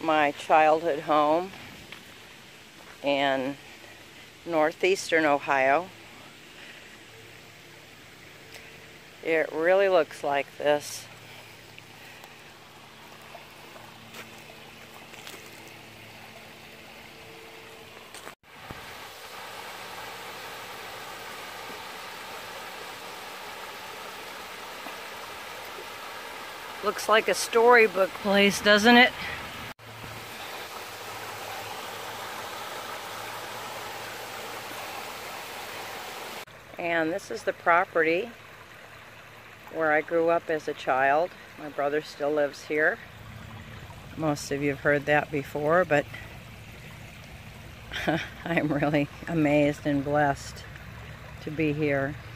my childhood home in northeastern Ohio. It really looks like this. Looks like a storybook place, doesn't it? And this is the property where I grew up as a child. My brother still lives here. Most of you have heard that before, but I'm really amazed and blessed to be here.